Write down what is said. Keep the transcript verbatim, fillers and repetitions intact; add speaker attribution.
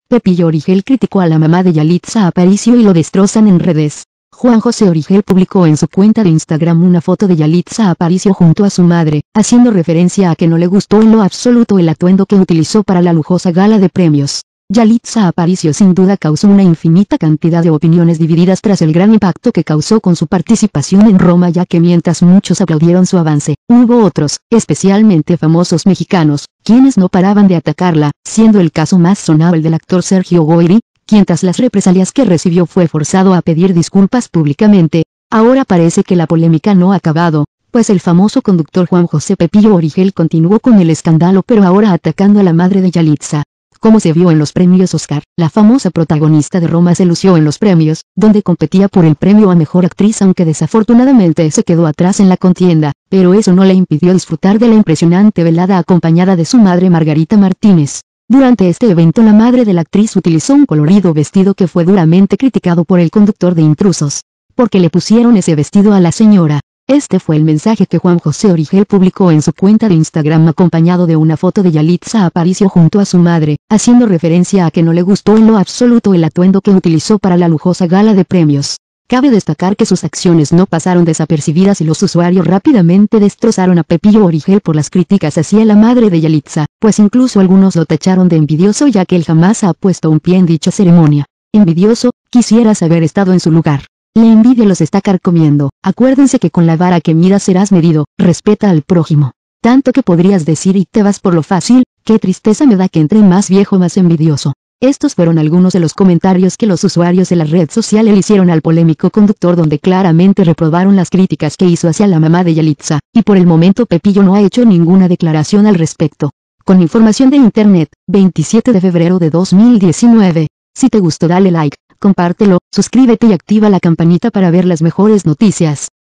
Speaker 1: Pepillo Origel criticó a la mamá de Yalitza Aparicio y lo destrozan en redes. Juan José Origel publicó en su cuenta de Instagram una foto de Yalitza Aparicio junto a su madre, haciendo referencia a que no le gustó en lo absoluto el atuendo que utilizó para la lujosa gala de premios. Yalitza Aparicio sin duda causó una infinita cantidad de opiniones divididas tras el gran impacto que causó con su participación en Roma, ya que mientras muchos aplaudieron su avance, hubo otros, especialmente famosos mexicanos, quienes no paraban de atacarla, siendo el caso más sonado el del actor Sergio Goyri, quien tras las represalias que recibió fue forzado a pedir disculpas públicamente. Ahora parece que la polémica no ha acabado, pues el famoso conductor Juan José Pepillo Origel continuó con el escándalo, pero ahora atacando a la madre de Yalitza. Como se vio en los premios Oscar, la famosa protagonista de Roma se lució en los premios, donde competía por el premio a mejor actriz, aunque desafortunadamente se quedó atrás en la contienda, pero eso no le impidió disfrutar de la impresionante velada acompañada de su madre Margarita Martínez. Durante este evento la madre de la actriz utilizó un colorido vestido que fue duramente criticado por el conductor de Intrusos. ¿Por qué le pusieron ese vestido a la señora? Este fue el mensaje que Juan José Origel publicó en su cuenta de Instagram acompañado de una foto de Yalitza Aparicio junto a su madre, haciendo referencia a que no le gustó en lo absoluto el atuendo que utilizó para la lujosa gala de premios. Cabe destacar que sus acciones no pasaron desapercibidas y los usuarios rápidamente destrozaron a Pepillo Origel por las críticas hacia la madre de Yalitza, pues incluso algunos lo tacharon de envidioso, ya que él jamás ha puesto un pie en dicha ceremonia. Envidioso, quisieras haber estado en su lugar. La envidia los está carcomiendo. Acuérdense que con la vara que midas serás medido. Respeta al prójimo. Tanto que podrías decir y te vas por lo fácil. Qué tristeza me da que entre más viejo más envidioso. Estos fueron algunos de los comentarios que los usuarios de la red social le hicieron al polémico conductor, donde claramente reprobaron las críticas que hizo hacia la mamá de Yalitza, y por el momento Pepillo no ha hecho ninguna declaración al respecto. Con información de internet, veintisiete de febrero de dos mil diecinueve. Si te gustó dale like, compártelo, suscríbete y activa la campanita para ver las mejores noticias.